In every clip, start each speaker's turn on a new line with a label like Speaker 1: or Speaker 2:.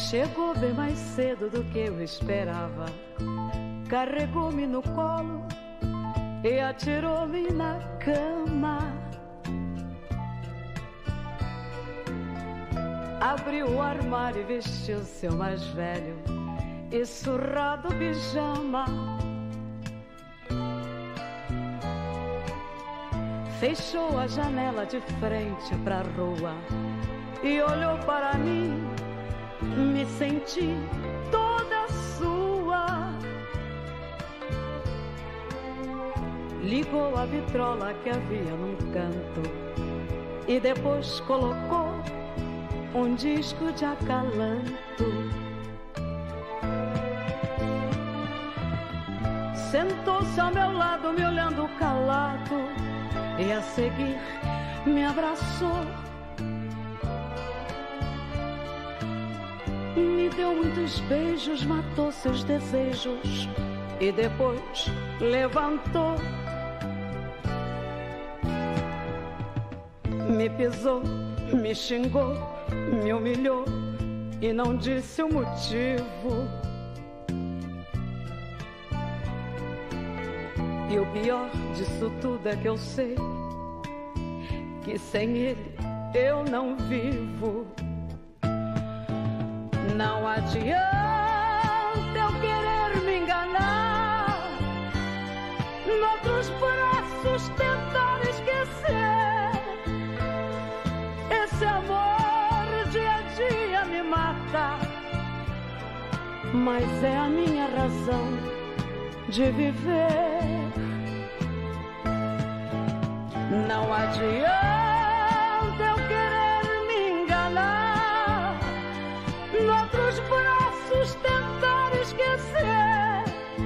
Speaker 1: Chegou bem mais cedo do que eu esperava. Carregou-me no colo e atirou-me na cama. Abriu o armário e vestiu seu mais velho e surrado pijama. Fechou a janela de frente pra rua e olhou para mim. Me senti toda sua. Ligou a vitrola que havia num canto e depois colocou um disco de acalanto. Sentou-se ao meu lado, me olhando calado, e a seguir me abraçou. Me deu muitos beijos, matou seus desejos e depois levantou. Me pisou, me xingou, me humilhou e não disse o motivo. E o pior disso tudo é que eu sei que sem ele eu não vivo. Não adianta eu querer me enganar, noutros braços tentar esquecer. Esse amor dia a dia me mata, mas é a minha razão de viver. Não adianta eu querer me enganar, noutros braços tentar esquecer.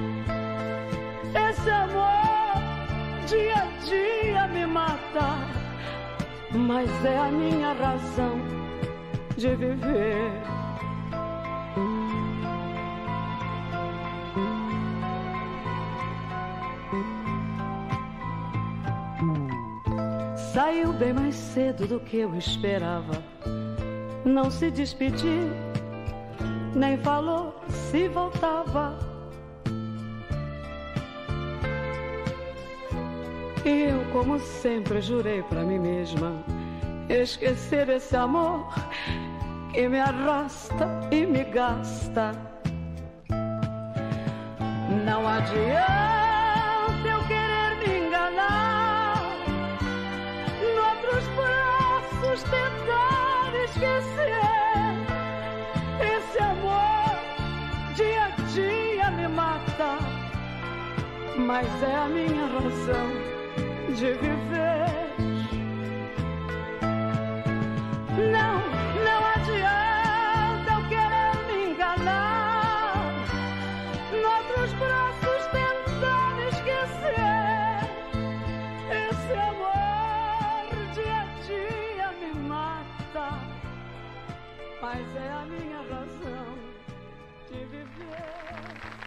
Speaker 1: Esse amor dia a dia me mata, mas é a minha razão de viver. Saiu bem mais cedo do que eu esperava. Não se despediu, nem falou se voltava. E eu, como sempre, jurei pra mim mesma esquecer esse amor que me arrasta e me gasta. Não adianta eu querer me enganar, noutros braços tentar esquecer. Esse amor dia a dia me mata, mas é a minha razão de viver. Não adianta eu querer me enganar, noutros braços tentar esquecer. Esse amor dia a dia me mata, mas é a minha razão de viver.